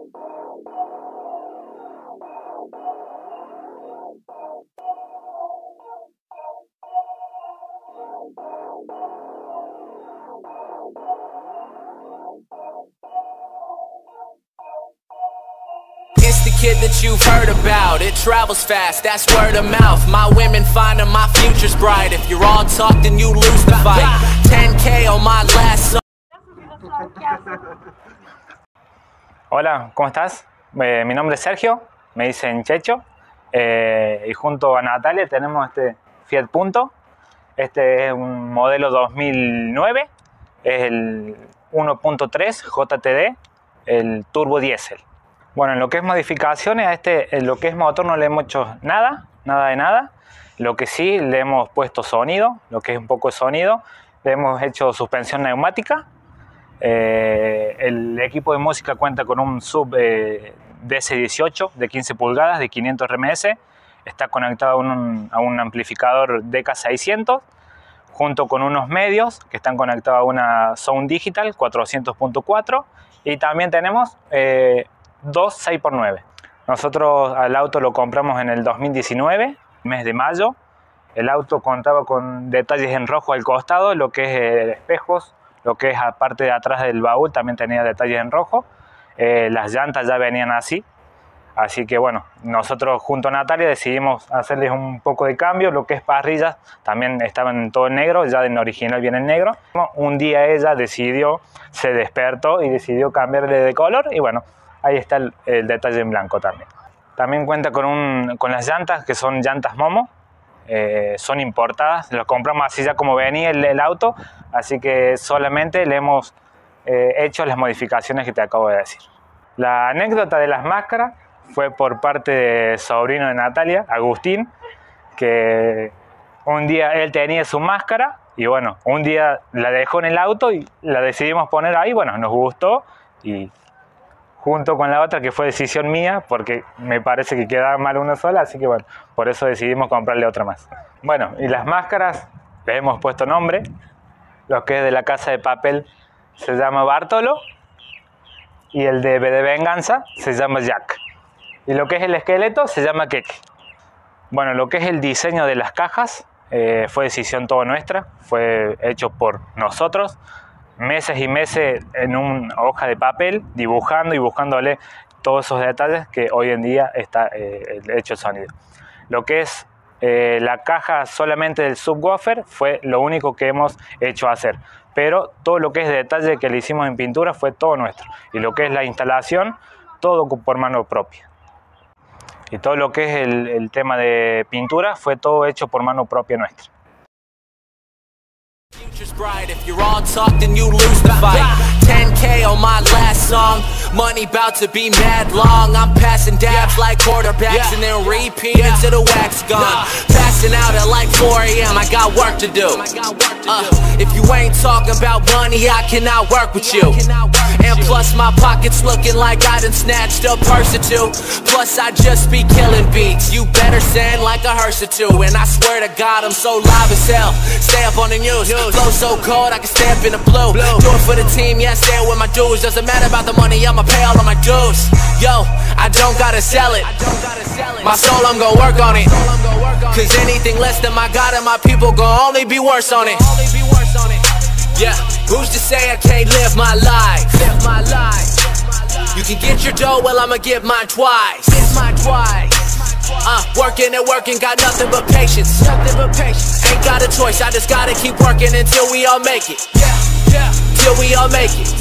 It's the kid that you've heard about. It travels fast, that's word of mouth. My women finding my future's bright. If you're all talk, then you lose the fight. 10K on my last song. Hola, ¿cómo estás? Mi nombre es Sergio, me dicen Checho, y junto a Natalia tenemos este Fiat Punto. Este es un modelo 2009, es el 1.3 JTD, el turbo diésel. Bueno, en lo que es modificaciones, en lo que es motor no le hemos hecho nada de nada. Lo que sí le hemos puesto sonido, lo que es un poco de sonido, le hemos hecho suspensión neumática. El equipo de música cuenta con un sub DC18 de 15 pulgadas de 500 RMS. Está conectado a un amplificador DK600 junto con unos medios que están conectados a una Sound Digital 400.4 y también tenemos dos 6x9. Nosotros al auto lo compramos en el 2019, mes de mayo. El auto contaba con detalles en rojo al costado, lo que es espejos, lo que es la parte de atrás del baúl también tenía detalles en rojo. Las llantas ya venían así que bueno, nosotros junto a Natalia decidimos hacerles un poco de cambio. Lo que es parrillas también estaban todo en negro, ya en original viene en negro. Un día ella se despertó y decidió cambiarle de color y bueno, ahí está el detalle en blanco también. También cuenta con las llantas, que son llantas Momo. Son importadas, las compramos así ya como venía el auto, así que solamente le hemos hecho las modificaciones que te acabo de decir. La anécdota de las máscaras fue por parte de sobrino de Natalia, Agustín, que un día él tenía su máscara y bueno, un día la dejó en el auto y la decidimos poner ahí. Bueno, nos gustó y junto con la otra, que fue decisión mía, porque me parece que quedaba mal una sola, así que bueno, por eso decidimos comprarle otra más. Bueno, y las máscaras le hemos puesto nombre. Lo que es de La Casa de Papel se llama Bartolo y el de V de Venganza se llama Jack. Y lo que es el esqueleto se llama Keke. Bueno, lo que es el diseño de las cajas fue decisión toda nuestra, fue hecho por nosotros. Meses y meses en una hoja de papel, dibujando y buscándole todos esos detalles que hoy en día está hecho el sonido. Lo que es la caja solamente del subwoofer fue lo único que hemos hecho hacer, pero todo lo que es detalle que le hicimos en pintura fue todo nuestro, y lo que es la instalación, todo por mano propia. Y todo lo que es el tema de pintura fue todo hecho por mano propia nuestra. Future's bright. If you're all talk, then you lose the fight. 10K on my last song. Money bout to be mad long. I'm passing dabs like quarterbacks and then repeat until the wax gone. Passing out at like 4 AM. I got work to do. If you ain't talking about money, I cannot work with you. And plus my pockets looking like I done snatched a purse or two. Plus I just be killing beats. You better send like a hearse or two. And I swear to God I'm so live as hell. Stay up on the news. Flow so cold I can stay up in the blue. Do it for the team, yeah, stay with my dudes. Doesn't matter about the money, I'ma pay all of my dues. Yo, I don't gotta sell it. My soul, I'm gon' work on it. Cause anything less than my God and my people gon' only be worse on it. Yeah, who's to say I can't live my life? You can get your dough, well I'ma get mine twice. Working and working, got nothing but patience. Ain't got a choice, I just gotta keep working until we all make it. Till we all make it.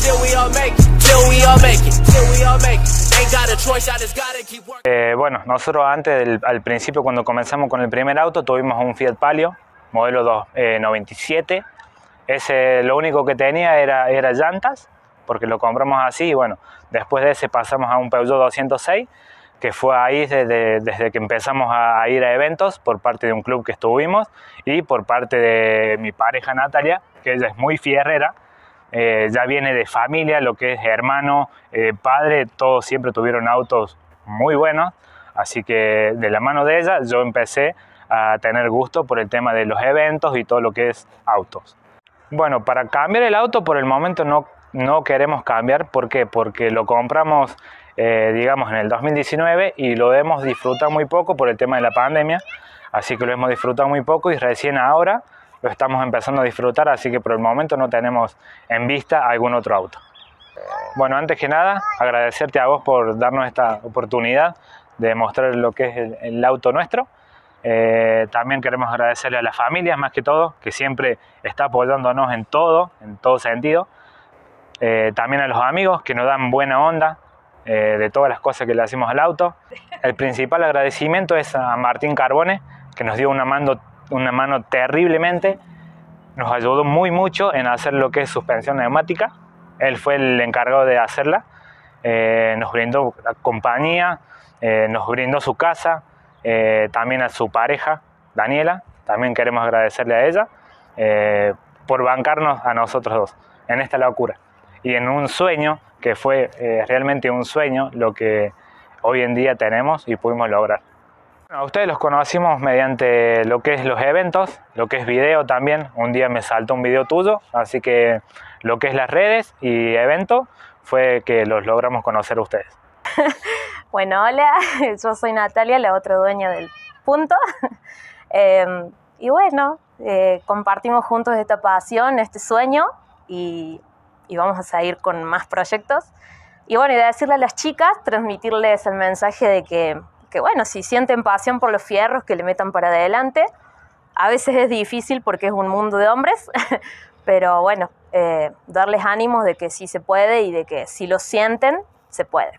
Ain't got a choice, I just gotta keep working. Bueno, nosotros al principio cuando comenzamos con el primer auto tuvimos un Fiat Palio, modelo 97. Ese lo único que tenía era llantas, porque lo compramos así y bueno, después de ese pasamos a un Peugeot 206, que fue ahí desde que empezamos a ir a eventos por parte de un club que estuvimos y por parte de mi pareja Natalia, que ella es muy fierrera, ya viene de familia, lo que es hermano, padre, todos siempre tuvieron autos muy buenos, así que de la mano de ella yo empecé a tener gusto por el tema de los eventos y todo lo que es autos. Bueno, para cambiar el auto por el momento no queremos cambiar. ¿Por qué? Porque lo compramos digamos, en el 2019 y lo hemos disfrutado muy poco por el tema de la pandemia, así que lo hemos disfrutado muy poco y recién ahora lo estamos empezando a disfrutar, así que por el momento no tenemos en vista algún otro auto. Bueno, antes que nada, agradecerte a vos por darnos esta oportunidad de mostrar lo que es el auto nuestro. También queremos agradecerle a las familias, más que todo, que siempre está apoyándonos en todo sentido. También a los amigos que nos dan buena onda de todas las cosas que le hacemos al auto. El principal agradecimiento es a Martín Carbone, que nos dio una mano terriblemente. Nos ayudó mucho en hacer lo que es suspensión neumática. Él fue el encargado de hacerla. Nos brindó la compañía, nos brindó su casa, también a su pareja, Daniela. También queremos agradecerle a ella por bancarnos a nosotros dos en esta locura. Y en un sueño, que fue realmente un sueño, lo que hoy en día tenemos y pudimos lograr. Bueno, a ustedes los conocimos mediante lo que es los eventos, lo que es video también. Un día me saltó un video tuyo, así que lo que es las redes y eventos fue que los logramos conocer a ustedes. Bueno, hola, yo soy Natalia, la otra dueña del Punto. Y bueno, compartimos juntos esta pasión, este sueño y vamos a seguir con más proyectos. Y bueno, y de decirle a las chicas, transmitirles el mensaje de que bueno, si sienten pasión por los fierros, que le metan para adelante. A veces es difícil porque es un mundo de hombres, pero bueno, darles ánimos de que sí se puede y de que si lo sienten, se puede.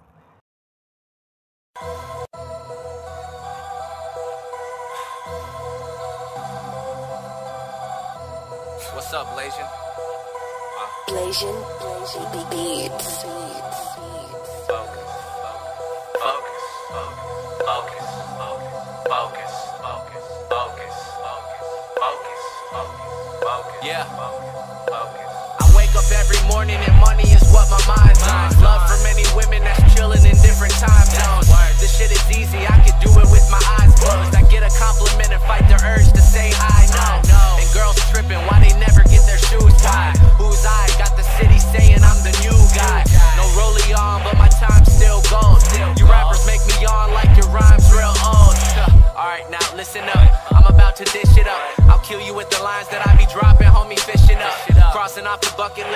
What's up, Blasian? Blasian Beats. Yeah. I wake up every morning and money is what my mind's on. Love for many women that's chilling in different time zones. This shit is easy, I could do it with my eyes closed. I get a compliment and fight the urge to say I know. And girls tripping, why they never get their shoes tied? Who's I? Got the city saying I'm the new guy. No rollie on, but my time's still gold. You rappers make me yawn like your rhyme's real old. Alright, now listen up, I'm about to dish it up. I'll kill you with the lines that I be dropping, homie, fishing up. Crossing off the bucket